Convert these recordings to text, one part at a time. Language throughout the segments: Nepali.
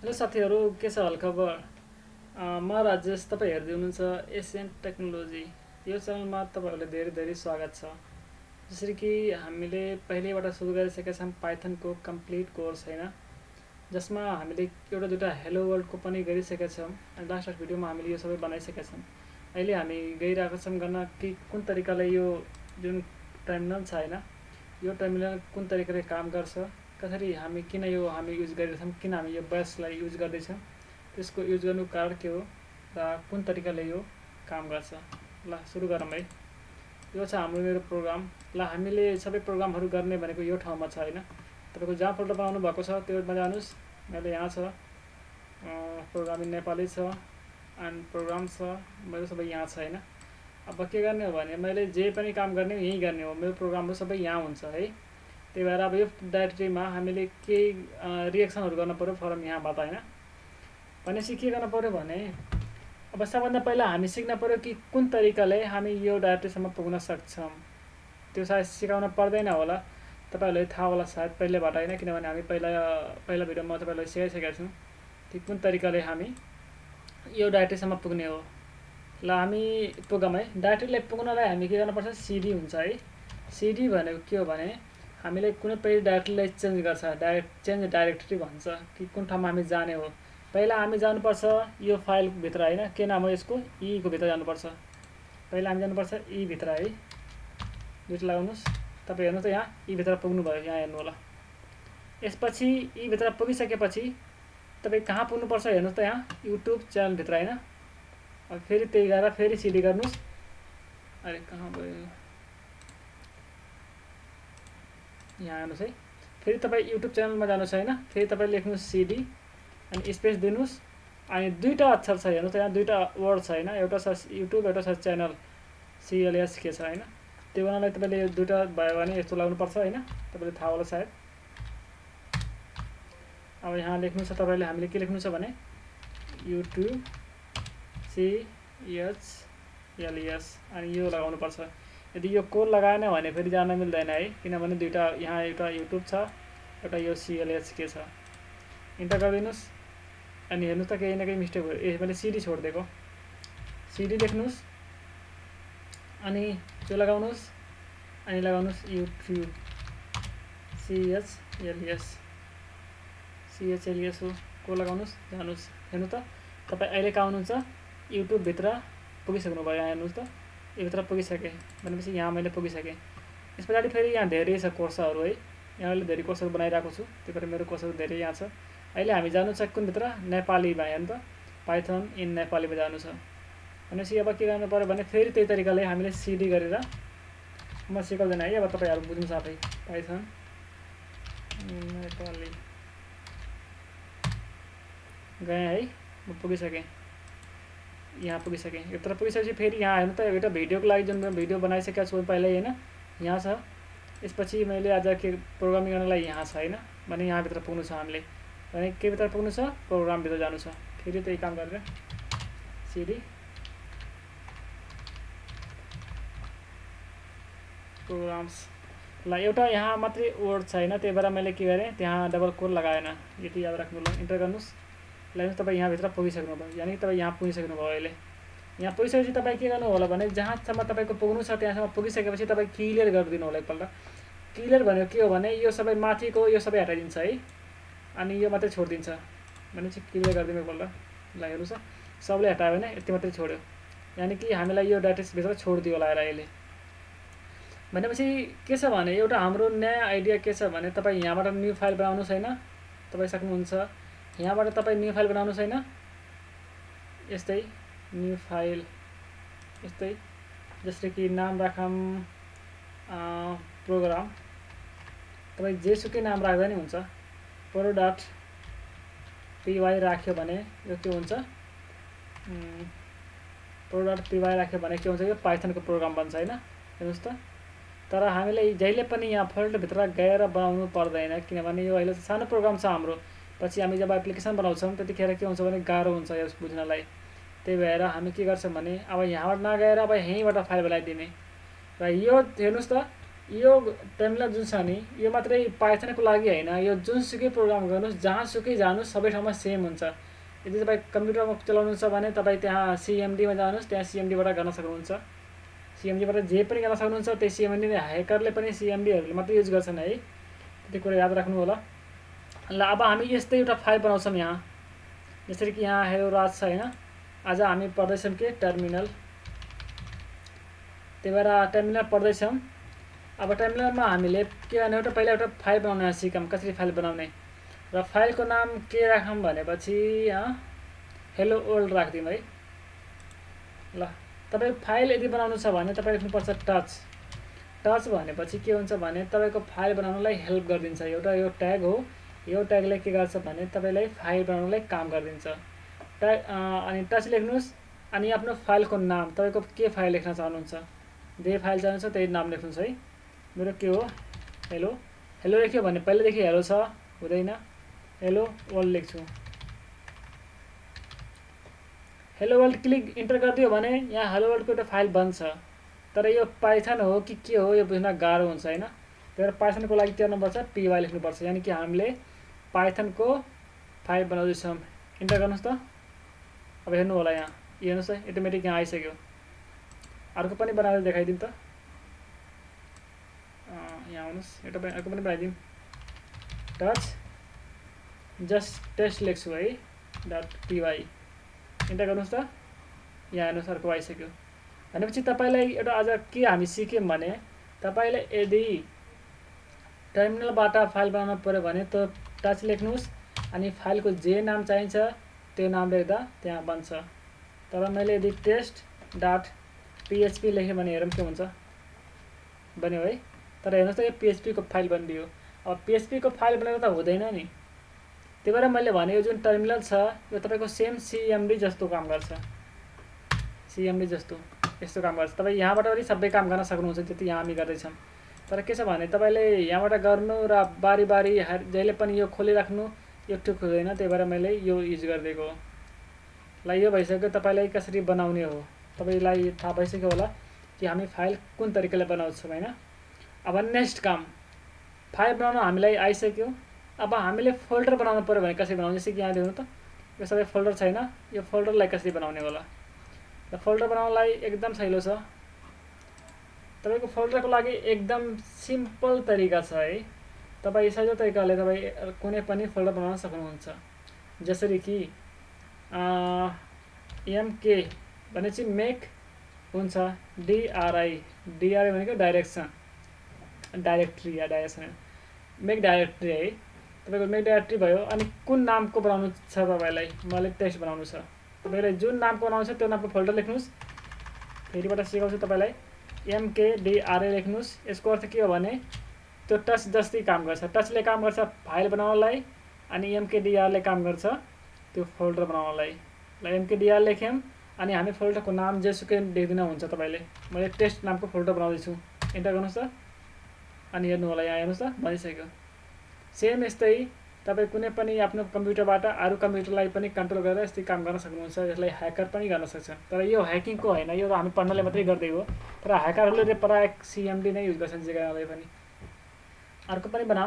हेलो साथीहरु, के छ हालखबर? म राजेश, तपाईं हेर्दै हुनुहुन्छ एशियन टेक्नोलोजी। यो च्यानलमा तपाईहरुलाई धेरै धेरै स्वागत छ। जसरी कि हामीले पहिलेबाट सुरु गरिसकेका छौं पाइथनको कम्प्लिट कोर्स हैन, जसमा हामीले एउटा दुईटा हेलो वर्ल्डको पनि गरिसकेका छौं। अनि लास्ट भिडियोमा हामीले यो सबै बनाइसकेका छौं। अहिले हामी गइरहेका छौं गर्न कि कुन तरिकाले यो जुन टर्मिनल छ हैन, यो टर्मिनल कुन तरिकाले काम गर्छ, कसरी हामी किन यो हामी युज गरिरहेछौं, किन हामी यो बेसलाई युज गर्दैछौं, त्यसको युज गर्नुको कारण के हो र कुन तरिकाले यो काम गर्छ। ल सुरु गरौँ है। यो छ हाम्रो मेरो प्रोग्राम। ल हामीले सबै प्रोग्रामहरु गर्ने भनेको यो ठाउँमा छ हैन। तपाईको जहाँ फोल्डर बनाउनु भएको छ त्योमा जानुस्। मैले यहाँ छ प्रोग्रामिङ नेपाली छ अनि प्रोग्राम छ, मेरो सबै यहाँ छ हैन। अब के गर्ने हो भने मैले जे पनि काम गर्ने यही गर्ने हो। मेरो प्रोग्रामहरु सबै यहाँ हुन्छ है। त्यही भएर अब यो डाइरेक्टरीमा हामीले के रिएक्सनहरु गर्न पर्यो फरम यहाँबाट हैन। भनेपछि के गर्न पर्यो भने अब सबभन्दा पहिला हामी सिक्न पर्यो कि कुन तरिकाले हामी यो डाइरेक्टरीसम्म पुग्न सक्छौं। त्यो सायद सिकाउन पर्दैन होला, तपाईहरुलाई थाहा होला सायद पहिलेबाट हैन, किनभने हामी पहिला भिडियोमा तपाईहरुलाई सिकाइसकेका छौं कि कुन तरिकाले हामी यो डाइरेक्टरीसम्म पुग्ने हो। ल हामी पुगौँ है। डाइरेक्टरीलाई पुग्नलाई हामी के गर्नुपर्छ, सीडी हुन्छ है। सीडी भनेको के हो भने हामीले कुनै पनि डाइरेक्टरीलाई चेन्ज गर्छ, चेन्ज डाइरेक्टरी भन्छ कि कुन ठाउँमा हामी जाने हो। पहिला हामी जानुपर्छ यो फाइल भित्र हैन, के नाम हो यसको, ई को भित्र जानुपर्छ। पहिला हामी जानुपर्छ ई भित्र है। दुईटा लगाउनुस्। तपाई हेर्नु त यहाँ ई भित्र पुग्नु भयो, यहाँ हेर्नु होला। यसपछि ई भित्र पुगिसकेपछि तपाई कहाँ पुग्नु पर्छ हेर्नु त यहाँ युट्युब च्यानल भित्र हैन। अब फेरि त्यही गएर फेरि सीडी गर्नुस्। अरे कहाँ भयो, यहाँ आउनुस् है। फेरि तपाई युट्युब च्यानलमा जानुस् हैन। फेरि तपाई लेख्नुस् सीडी अनि स्पेस दिनुस्। अनि दुईटा अक्षर छ हेर्नु त यहाँ, दुईटा वर्ड छ हैन। एउटा छ युट्युब, एउटा छ च्यानल CLS के छ हैन। त्यो गर्नलाई तपाईले यो दुईटा भयो भने यस्तो लाउनु पर्छ हैन। तपाईले थाहा होला सायद। अब यहाँ लेख्नु छ तपाईले, हामीले के लेख्नु छ भने युट्युब CLS अनि यो लगाउनु पर्छ। यदि यो कोड लगाएन भने फेरि जान मिल्दैन है, किनभने दुईटा यहाँ एउटा युट्युब छ, एउटा यो CLS के छ। इन्टर गरिदिनुस् अनि हेर्नुस् त केही न केही मिस्टेक भयो। ए मैले सीडी छोड्दिएको। सीडी लेख्नुस् अनि त्यो लगाउनुस् अनि लगाउनुस् युट्युब CHLS हो, को लगाउनुस्, जानुस्। हेर्नु त तपाई अहिले कहाँ हुनुहुन्छ, युट्युब भित्र पुगिसक्नु भयो। यहाँ हेर्नुस् त यो भित्र पुगिसके भनेपछि यहाँ मैले पुगिसके। यस पछाडि फेरि यहाँ धेरै छ कोर्सहरु है। यहाँ मैले धेरै कोर्सहरु बनाइराको छु, त्यही भएर मेरो कोर्सहरु धेरै यहाँ छ। अहिले हामी जानु छ कुन भित्र, नेपालीमा। हेर्नु त पाइथन इन नेपालीमा जानु छ भनेपछि अब के गर्नु पर्यो भने फेरि त्यही तरिकाले हामीले सीडी गरेर, म सिकाउँदैन है, अब तपाईहरु बुझ्नु साथै। पाइथन नेपाली गए है, म पुगिसके, यहाँ पुगिसके। यत्र पुगिसकेपछि फेरि यहाँ हेर्नु त एउटा भिडियोको लागि जुन भिडियो बनाइसकेको छु पहिल्यै हैन, यहाँ छ। यसपछि मैले आज के प्रोग्रामिङ गर्नलाई यहाँ छ हैन, भने यहाँ भित्र पुग्नु छ हामीले। भने के भित्र पुग्नु छ, प्रोग्राम भित्र जानु छ। फेरि त्यही काम गरेर सीडी प्रोग्राम्स। ल एउटा यहाँ मात्रै वर्ड छ हैन, त्यही भएर मैले के गरे त्यहाँ डबल कोट लगाएन, यति याद राख्नु। ल इन्टर गर्नुस्। ल तपाई यहाँ भित्र पुगिसक्नु भयो, यानी तपाई यहाँ पुगिसक्नु भयो। अहिले यहाँ पुगिसकेपछि तपाई के गर्नु होला भने जहाँसम्म तपाईको पुग्नु छ त्यहाँसम्म पुगिसकेपछि तपाई क्लियर गरिदिनु होला एकपल्ट। क्लियर भनेको के हो भने यो सबै माथिको यो सबै हटाइदिन्छ है, अनि यो मात्रै छोड्दिन्छ भनेपछि क्लियर गरिदिनु एकपल्ट। ल हेर्नुस् त सबले हटायो भने यति मात्रै छोड्यो, यानी कि हामीलाई यो डाटा भित्र छोड्दियो होला अहिले। भनेपछि के छ भने एउटा हाम्रो नयाँ आइडिया के छ भने तपाई यहाँबाट न्यू फाइल बनाउनु छैन, तपाई सक्नुहुन्छ। यहाँबाट तपाई न्यू फाइल बनाउनु छैन, यस्तै न्यू फाइल यस्तै, जस्तै कि नाम राखौं प्रोग्राम। तपाई जेसुकै नाम राख्दा नि हुन्छ। pro.py राख्यो भने यो के हुन्छ, pro.py राख्यो भने के हुन्छ, यो पाइथनको प्रोग्राम बन्छ हैन। हेर्नुस् त। तर हामीले जहिले पनि यहाँ फोल्डर भित्र गएर बनाउनु पर्दैन, किनभने यो अहिले सानो प्रोग्राम छ हाम्रो। पछि हामी जब एप्लिकेसन बनाउँछौं त्यतिखेर के हुन्छ भने गाह्रो हुन्छ यो बुझ्नलाई। त्यही भएर हामी के गर्छौं भने अब यहाँबाट नगएर अब यहीँबाट फाइल बनाइदिने। र यो हेर्नुस् त यो टर्मिनल जुन छ नि यो मात्रै पाइथनको लागि हैन, यो जुनसुकै प्रोग्राम गर्नुस् जहाँसुकै जानुस् सबै ठाउँमा सेम हुन्छ। यदि तपाईँ कम्प्युटरमा चलाउनुहुन्छ भने तपाईँ त्यहाँ सिएमडीमा जानुस्, त्यहाँ सिएमडीबाट गर्न सक्नुहुन्छ। सिएमडीबाट जे पनि गर्न सक्नुहुन्छ, त्यही सिएमडी नै ह्याकरले पनि सिएमडीहरूले मात्रै युज गर्छन् है, त्यो कुरा याद राख्नु होला। ल अब हामी यस्तै एउटा फाइल बनाउँछौँ यहाँ, जसरी कि यहाँ हेलो राज छ हैन। आज हामी पढ्दैछौँ के टर्मिनल, त्यही भएर टर्मिनल पढ्दैछौँ। अब टर्मिनलमा हामीले के गर्ने हो त, पहिला एउटा फाइल बनाउन सिकौँ कसरी फाइल बनाउने। र फाइलको नाम के राखौँ भनेपछि यहाँ हेलो वर्ल्ड राख्दिउँ है। ल तपाईँ फाइल यदि बनाउनु छ भने तपाईँ लेख्नुपर्छ टच। टच भनेपछि के हुन्छ भने तपाईँको फाइल बनाउनलाई हेल्प गरिदिन्छ। एउटा यो ट्याग हो, यो ट्यागले के गर्छ भने तपाईँलाई फाइल बनाउनलाई काम गरिदिन्छ। ट्याग अनि टच लेख्नुहोस्, अनि आफ्नो फाइलको नाम तपाईँको के फाइल लेख्न चाहनुहुन्छ, जे फाइल चाहनुहुन्छ त्यही नाम लेख्नुहोस् है। मेरो के हो हेलो, हेलो लेख्यो भने पहिलेदेखि हेलो छ हुँदैन, हेलो वर्ल्ड लेख्छु। हेलो वर्ल्ड क्लिक इन्टर गरिदियो भने यहाँ हेलो वर्ल्डको एउटा फाइल बन्छ। तर यो पाइथन हो कि के हो यो बुझ्न गाह्रो हुन्छ हैन। त्यही भएर पाइथनको लागि के गर्नुपर्छ, पी लेख्नुपर्छ, यानि कि हामीले पाइथनको फाइल बनाउँदैछौँ। इन्टर गर्नुहोस् त। अब हेर्नु होला यहाँ, हेर्नुहोस् है अटोमेटिक यहाँ आइसक्यो। अर्को पनि बनाएर देखाइदिउँ त, यहाँ आउनुहोस्, एउटा अर्को पनि बनाइदिउँ। टच जस्ट टेस्ट लेख्छु है .py, इन्टर गर्नुहोस् त। यहाँ हेर्नुहोस् अर्को आइसक्यो। भनेपछि तपाईँलाई एउटा आज के हामी सिक्यौँ भने, तपाईँले यदि टर्मिनलबाट फाइल बनाउन पर्यो भने त टच लेख्नुहोस्, अनि फाइलको जे नाम चाहिन्छ त्यो नाम लेख्दा त्यहाँ बन्छ। तर मैले यदि test.php लेखेँ भने हेरौँ के हुन्छ, बन्यो है। तर हेर्नुहोस् त यो PHP को फाइल बनिदियो। अब PHP को फाइल बनाएर त हुँदैन नि, त्यही भएर मैले भने यो जुन टर्मिनल छ यो तपाईँको सेम सिएमडी जस्तो काम गर्छ, सिएमडी जस्तो यस्तो काम गर्छ। तपाईँ यहाँबाट पनि सबै काम गर्न सक्नुहुन्छ जति यहाँ हामी गर्दैछौँ। तर के छ भने तपाईँले यहाँबाट गर्नु र बारी बारी जहिले पनि यो खोलिराख्नु यो ठिक हुँदैन, त्यही भएर मैले यो युज गरिदिएको हो। ल यो भइसक्यो तपाईँलाई कसरी बनाउने हो, तपाईँलाई थाहा भइसक्यो होला कि हामी फाइल कुन तरिकाले बनाउँछौँ हैन। अब नेक्स्ट काम, फाइल बनाउन हामीलाई आइसक्यो। अब हामीले फोल्डर बनाउनु पर्यो भने कसरी बनाउने, जस्तै कि यहाँ देख्नु त यो सबै फोल्डर छैन, यो फोल्डरलाई कसरी बनाउने होला। र फोल्डर बनाउनलाई एकदम सजिलो छ। तपाईँको फोल्डरको लागि एकदम सिम्पल तरिका छ है। तपाईँ सजिलो तरिकाले तपाईँ कुनै पनि फोल्डर बनाउन सक्नुहुन्छ। जसरी कि एमके भनेपछि मेक हुन्छ, डिआरआई भनेको डाइरेक्सन, डाइरेक्टरी या डाइरेक्सन, मेक डाइरेक्टरी है। तपाईँको मेक डाइरेक्टरी भयो। अनि कुन नामको बनाउनु छ तपाईँलाई, मलाई टेस्ट बनाउनु छ, तपाईँलाई जुन नामको बनाउनु छ त्यो नामको फोल्डर लेख्नुहोस्। फेरिबाट सिकाउँछु तपाईँलाई, एमकेडिआरए लेख्नुहोस्। यसको अर्थ के हो भने त्यो टच जस्तै काम गर्छ, टचले काम गर्छ फाइल बनाउनलाई, अनि एमकेडिआरले काम गर्छ त्यो फोल्डर बनाउनलाई। ल एमकेडिआर लेख्यौँ, अनि हामी फोल्डरको नाम जेसुकै लेख्दिन हुन्छ। तपाईँले मैले टेस्ट नामको फोल्डर बनाउँदैछु, इन्टर गर्नुहोस् त। अनि हेर्नु होला यहाँ हेर्नुहोस् त बनिसक्यो। सेम यस्तै तपाईँ कुनै पनि आफ्नो कम्प्युटरबाट अरू कम्प्युटरलाई पनि कन्ट्रोल गरेर यस्तै काम गर्न सक्नुहुन्छ। यसलाई ह्याकर पनि गर्न सक्छ। तर यो ह्याकिङको होइन, यो हामी पढ्नले मात्रै गर्दै हो। तर ह्याकरहरूले प्रायः सिएमडी नै युज गर्छन् जेगाले पनि। अर्को पनि बनाऊँ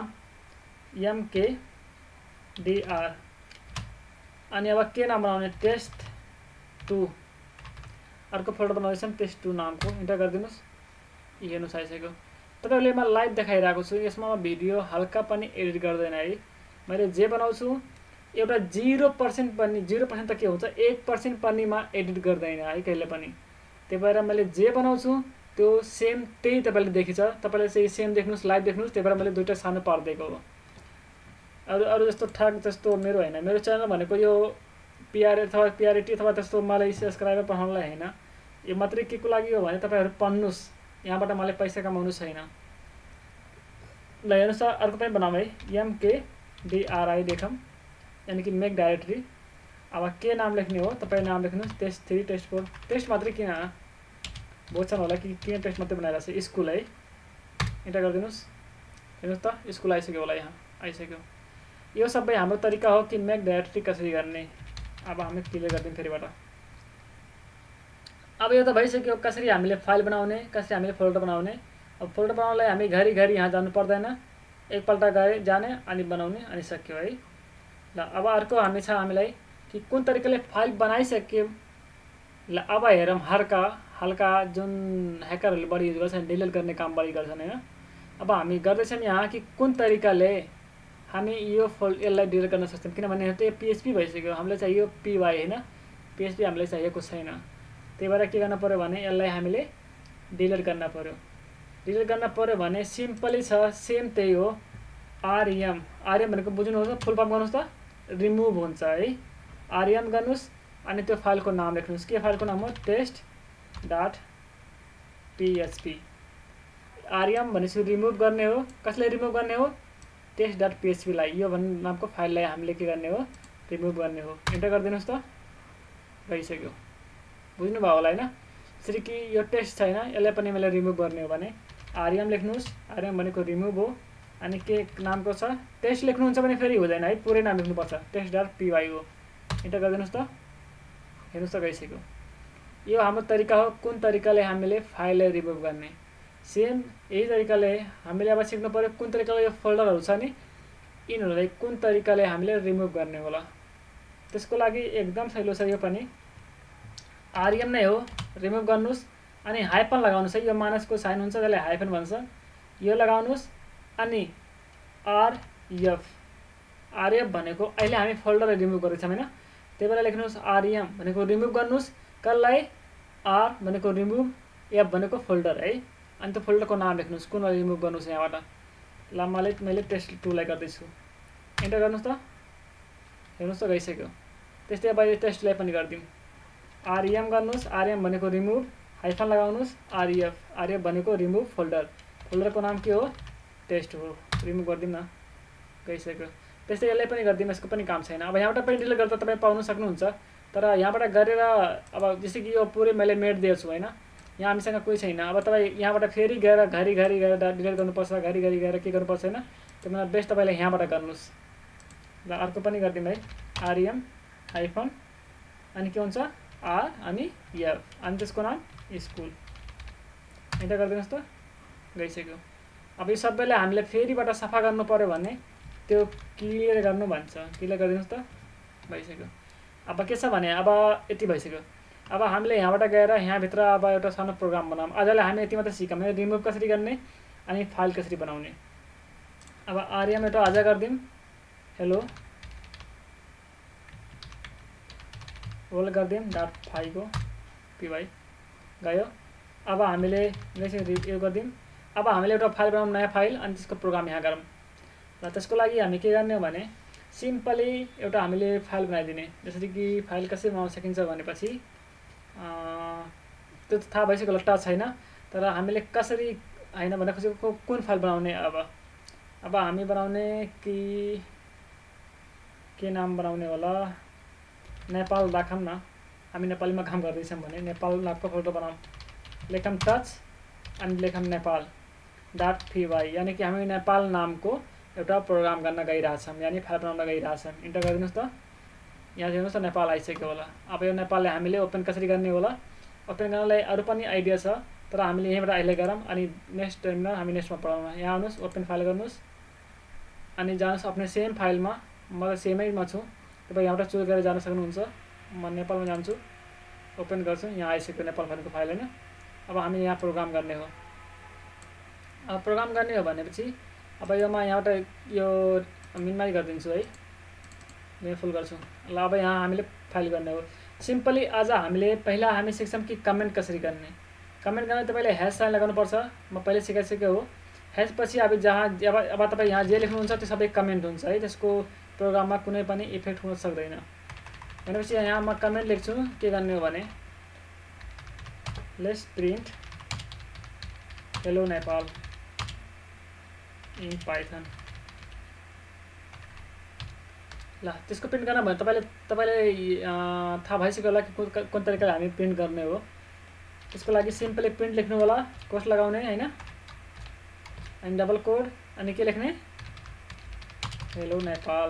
एमकेडिआर, अनि अब के नाम बनाउने, टेस्ट2। अर्को फोल्डर बनाउँदैछौँ टेस्ट2 नामको, इन्टर गरिदिनुहोस्। हेर्नुहोस् आइसक्यो। तपाईँहरूले म लाइभ देखाइरहेको छु, यसमा म भिडियो हल्का पनि एडिट गर्दैन है। मैले जे बनाउँछु एउटा 0% पनि, 0% त के हुन्छ 1% पनिमा एडिट गर्दैन है कहिले पनि। त्यही भएर मैले जे बनाउँछु त्यो सेम त्यही तपाईँले देखिन्छ। तपाईँले चाहिँ सेम देख्नुहोस्, लाइभ देख्नुहोस्, त्यही भएर मैले दुईवटा सानो पारिदिएको हो। अरू जस्तो ठग जस्तो मेरो होइन। मेरो च्यानल भनेको यो पिआरटी अथवा त्यस्तो मलाई सब्सक्राइबर पठाउनलाई होइन। यो मात्रै के को लागि हो भने तपाईँहरू पढ्नुहोस्, यहाँबाट मलाई पैसा कमाउनु छैन। ल हेर्नुहोस् त अर्को पनि बनाऊँ है, एमकेडिआरआई लेखौँ, यानि कि मेक डाइरेक्टरी। अब के नाम लेख्ने हो, तपाईँ नाम लेख्नुहोस्, टेस्ट3 टेस्ट4। टेस्ट मात्रै किन बुझ्छन् होला कि किन टेस्ट मात्रै बनाइरहेको छ, स्कुल है। इन्टर गरिदिनुहोस्। हेर्नुहोस् त स्कुल आइसक्यो होला, यहाँ आइसक्यो। यो सबै हाम्रो तरिका हो कि मेक डाइरेक्टरी कसरी गर्ने। अब हामी क्लियर गरिदिउँ फेरिबाट। अब यो त भइसक्यो कसरी हामीले फाइल बनाउने, कसरी हामीले फोल्डर बनाउने। अब फोल्डर बनाउनलाई हामी घरिघरि यहाँ जानु पर्दैन, एकपल्ट गए जाने अनि बनाउने अनि सक्यो है। ल अब अर्को हामीलाई कि कुन तरिकाले फाइल बनाइसक्यो। ल अब हेरौँ हल्का जुन ह्याकरहरूले बढी युज गर्छन्, डिलिट गर्ने काम बढी गर्छन् हैन। अब हामी गर्दैछौँ यहाँ कि कुन तरिकाले हामी यो यसलाई डिलिट गर्न सक्छौँ, किनभने त्यो PHP भइसक्यो, हामीलाई चाहियो PY हैन, PHP हामीलाई चाहिएको छैन। त्यही भएर के गर्न पर्यो भने यसलाई हामीले डिलिट गर्न पर्यो। डिलिट गर्न पर्यो भने सिम्पली छ, सेम त्यही हो, REM भनेको बुझ्नुहोस्, फुल फर्म गर्नुहोस् त, रिमुभ हुन्छ है। REM गर्नुहोस् अनि त्यो फाइलको नाम लेख्नुहोस्, के फाइलको नाम हो, test.php। REM भनेपछि रिमुभ गर्ने हो, कसले रिमुभ गर्ने हो, test.php लाई, यो भन्ने नामको फाइललाई हामीले के गर्ने हो, रिमुभ गर्ने हो। इन्टर गरिदिनुहोस् त, गइसक्यो, बुझ्नुभयो होला हैन। त्यसरी कि यो टेस्ट छैन, यसलाई पनि मैले रिमुभ गर्ने हो भने REM लेख्नुहोस्, REM भनेको रिमुभ हो, अनि के नामको छ, टेस्ट लेख्नुहुन्छ भने फेरि हुँदैन है, पुरै नाम लेख्नुपर्छ, test.py हो। इन्टर गरिदिनुहोस् त, हेर्नुहोस् त गइसक्यो। यो हाम्रो तरिका हो कुन तरिकाले हामीले फाइललाई रिमुभ गर्ने। सेम यही तरिकाले हामीले अब सिक्नु पर्यो कुन तरिकाले यो फोल्डरहरू छ नि यिनीहरूलाई कुन तरिकाले हामीले रिमुभ गर्ने होला। त्यसको लागि एकदम सजिलो छ, यो पनि REM नै हो, रिमुभ गर्नुहोस् अनि हाइफन लगाउनुहोस् है, यो माइनसको साइन हुन्छ त्यसलाई हाइफन भन्छ, यो लगाउनुहोस् अनि RF भनेको अहिले हामी फोल्डर रिमुभ गर्दैछौँ हैन, त्यही भएर लेख्नुहोस् REM भनेको रिमुभ गर्नुहोस्, कसलाई, R भनेको रिमुभ, F भनेको फोल्डर है, अनि त्यो फोल्डरको नाम लेख्नुहोस्, कुन रिमुभ गर्नुहोस् यहाँबाट। ल मैले test2 लाई गर्दैछु, इन्टर गर्नुहोस् त, हेर्नुहोस् त गइसक्यो। त्यस्तै अब टेस्टलाई पनि गरिदिउँ, REM गर्नुहोस्, REM भनेको रिमुभ, हाइफन लगाउनुहोस्, RF भनेको रिमुभ फोल्डरको नाम के हो, टेस्ट हो, रिमुभ गरिदिउँ न, गइसक्यो। त्यस्तै यसलाई पनि गरिदिउँ, यसको पनि काम छैन। अब यहाँबाट पनि डिलिट गर्दा तपाईँ पाउन सक्नुहुन्छ, तर यहाँबाट गरेर अब जस्तै कि यो पुरै मैले मेट दिएको छु हैन, यहाँ हामीसँग कोही छैन, अब तपाईँ यहाँबाट फेरि गएर घरिघरि गएर डिलिट गर्नुपर्छ, घरिघरि गएर के गर्नुपर्छ हैन, त्यसमा बेस्ट तपाईँले यहाँबाट गर्नुहोस्। ल अर्को पनि गरिदिउँ है, REM हाइफन अनि के हुन्छ R अनि F अनि त्यसको नाम स्कुल, इन्टर गरिदिनुहोस् त, गइसक्यो। अब यो सबैलाई हामीले फेरिबाट सफा गर्नु पर्यो भने त्यो क्लियर गर्नु भन्छ, क्लियर गरिदिनुहोस् त, भइसक्यो। अब के छ भने अब यति भइसक्यो। अब हामीले यहाँबाट गएर यहाँभित्र अब एउटा सानो प्रोग्राम बनाऊँ। आजलाई हामी यति मात्र सिकौँ, रिमुभ कसरी गर्ने अनि फाइल कसरी बनाउने। अब REM एउटा आज गरिदिउँ, हेलो रोल गरिदिउँ .py को py गयो। अब हामीले यो गरिदिउँ, अब हामीले एउटा फाइल बनाऊँ, नयाँ फाइल, अनि त्यसको प्रोग्राम यहाँ गरौँ। र त्यसको लागि हामी के गर्ने हो भने सिम्पली एउटा हामीले फाइल बनाइदिने, जसरी कि फाइल कसरी बनाउन सकिन्छ भनेपछि त्यो थाहा भइसक्यो होला, टच छैन, तर हामीले कसरी हैन भन्दा खोजेको कुन फाइल बनाउने। अब हामी बनाउने कि के नाम बनाउने होला, नेपाल राखौँ न, हामी नेपालीमा काम गर्दैछौँ भने नेपाल नामको फोल्डर बनाऊँ, लेखौँ टच अनि लेखौँ नेपाल .py, यानी कि हामी नेपाल नामको एउटा प्रोग्राम गर्न गइरहेछौँ, यानी फाइल बनाउन गइरहेछौँ। इन्टर गरिदिनुहोस् त, यहाँ हेर्नुहोस् त नेपाल आइसक्यो होला। अब यो नेपाललाई हामीले ओपन कसरी गर्ने होला, ओपन गर्नलाई अरू पनि आइडिया छ, तर हामीले यहीँबाट अहिले गरौँ अनि नेक्स्ट टाइममा हामी नेक्स्टमा पढाउँ। यहाँ आउनुहोस्, ओपन फाइल गर्नुहोस् अनि जानुहोस् आफ्नो सेम फाइलमा, म त सेमैमा छु, तपाईँ यहाँबाट चुज गरेर जान सक्नुहुन्छ। म नेपालमा जान्छु, ओपन गर्छु, यहाँ आइसक्यो नेपाल फाइलको फाइल हैन। अब हामी यहाँ प्रोग्राम गर्ने हो। अब प्रोग्राम गर्ने हो भनेपछि अब योमा यहाँबाट यो मिनिमाइज गरिदिन्छु है, म फुल गर्छु। ल अब यहाँ हामीले फाइल गर्ने हो। सिम्पली आज हामीले पहिला हामी सिक्छौँ कि कमेन्ट कसरी गर्ने। कमेन्ट गर्न तपाईँले ह्यास साइन लगाउनुपर्छ, म पहिले सिकाइसकेको हो। ह्यास पछि अब अब तपाईँ यहाँ जे लेख्नुहुन्छ त्यो सबै कमेन्ट हुन्छ है, त्यसको प्रोग्राममा कुनै पनि इफेक्ट हुन सक्दैन। भनेपछि यहाँ म कमेन्ट लेख्छु, के गर्ने हो भने let's print hello Nepal in Python. ल त्यसको प्रिन्ट गर्न भने तपाईँले थाहा भइसक्यो होला कि कुन तरिकाले हामी प्रिन्ट गर्ने हो। त्यसको लागि सिम्पली प्रिन्ट लेख्नु होला, कोट लगाउने हैन, अनि डबल कोड अनि के लेख्ने हेलो नेपाल।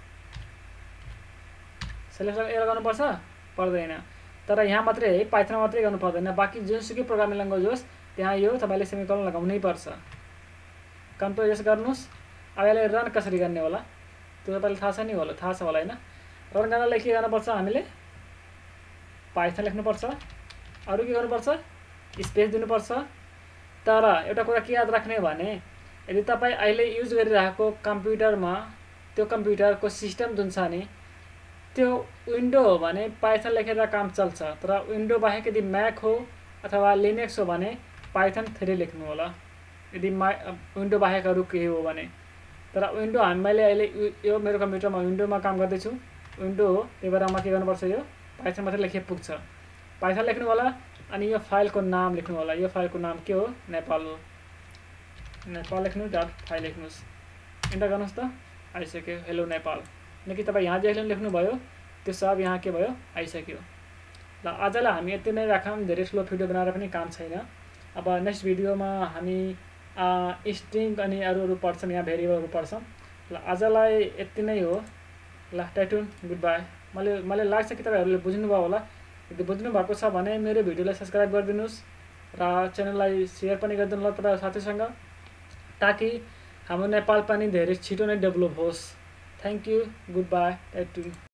सेलेक्सन ए गर्नुपर्छ, पर्दैन, तर यहाँ मात्रै है, पाइथनमा मात्रै गर्नु पर्दैन, बाँकी जुनसुकै प्रोग्रामिङ ल्याङ्ग्वेज होस् त्यहाँ यो तपाईँले सेमिकोलन लगाउनै पर्छ। कन्ट्रोल एस गर्नुहोस्। अब यसलाई रन कसरी गर्ने होला त्यो तपाईँलाई थाहा छ नि होला, थाहा छ होला होइन। रन गर्नलाई के गर्नुपर्छ, हामीले पाइथन लेख्नुपर्छ। अरू के गर्नुपर्छ, स्पेस दिनुपर्छ। तर एउटा कुरा के याद राख्ने भने यदि तपाईँ अहिले युज गरिरहेको कम्प्युटरमा त्यो कम्प्युटरको सिस्टम जुन छ नि त्यो विन्डो हो भने पाइथन लेखेर काम चल्छ। तर विन्डो बाहेक यदि म्याक हो अथवा लिनक्स हो भने पाइथन 3 लेख्नु होला, यदि विन्डो बाहेक अरू केही हो भने। तर विन्डो मैले अहिले यो मेरो कम्प्युटरमा विन्डोमा काम गर्दैछु, विन्डो हो, त्यही भएर म के गर्नुपर्छ, यो पाइथन मात्रै लेखे पुग्छ। पाइथन लेख्नु होला। अनि यो फाइलको नाम लेख्नु होला। यो फाइलको नाम के हो, नेपाल हो। नेपाल लेख्नु, .फाइल लेख्नुहोस्, इन्टर गर्नुहोस् त, आइसक्यो हेलो नेपाल। किनकि तपाईँ यहाँ जे लेख्नुभयो त्यो सब यहाँ के भयो, आइसक्यो। ल आजलाई हामी यति नै राखौँ, धेरै ठुलो भिडियो बनाएर पनि काम छैन। अब नेक्स्ट भिडियोमा हामी स्ट्रिङ अनि अरू पढ्छौँ, यहाँ भेरिएबलहरू पढ्छौँ। ल आजलाई यति नै हो। ल टाइटुन, गुड बाई। मलाई लाग्छ कि तपाईँहरूले बुझ्नुभयो होला। यदि बुझ्नु भएको छ भने मेरो भिडियोलाई सब्सक्राइब गरिदिनुहोस् र च्यानललाई सेयर पनि गरिदिनु होला तपाईँको साथीसँग, ताकि हाम्रो नेपाल पनि धेरै छिटो नै डेभलप होस्। Thank you, good bye, टाइटुन।